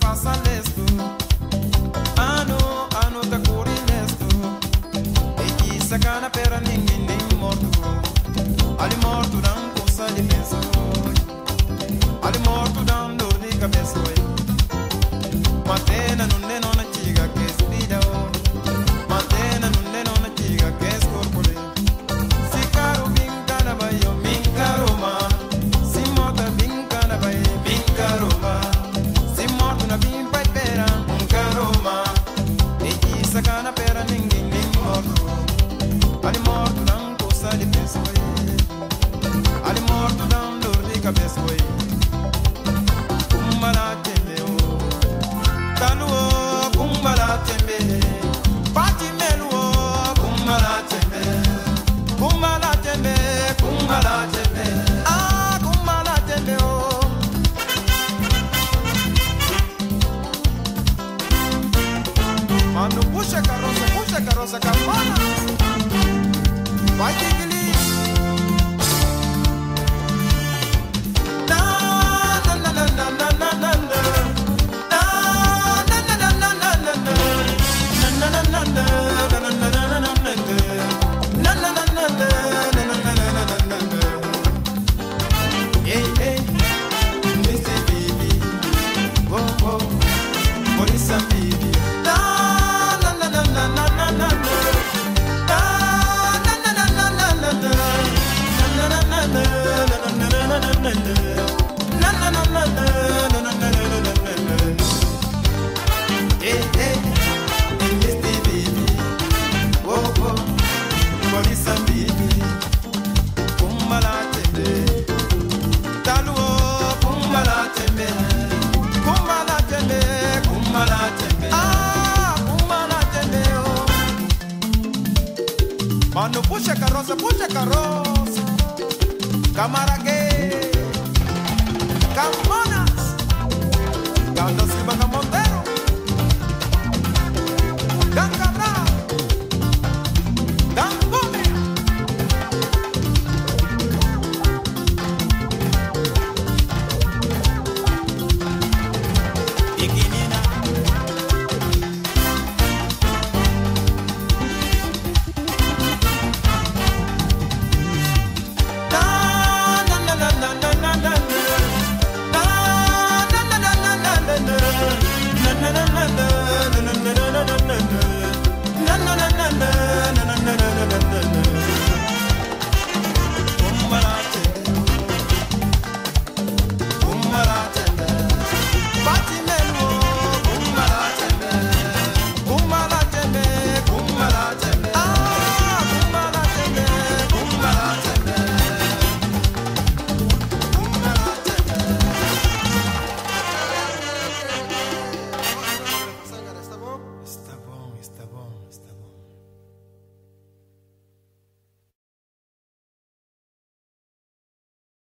passa lesto. Ano ta curi lesto. E chi sacana per ninguém nem morto. Ali morto não cosa de penso. Ali morto não dor de cabeça. Matena non è nonna chiga che sfida. Matena non è nonna chiga che scorpore. Si caro vincana vai io vincaro ma. Si morta vincana vai vincaro ma. Si morta una bimba pera un caro ma. E chi sacana pera ninguém nem morto. Ali morto não cosa de penso. Ali morto não dor de cabeça. Kumbala tembe o Taluo kumbala tembe Pati meluo kumbala tembe Kumbala tembe, kumbala tembe Ah, kumbala tembe o Mano puxa carroça campana Vai tigli Mano puxa carroça Camargue Camonas Gando Silva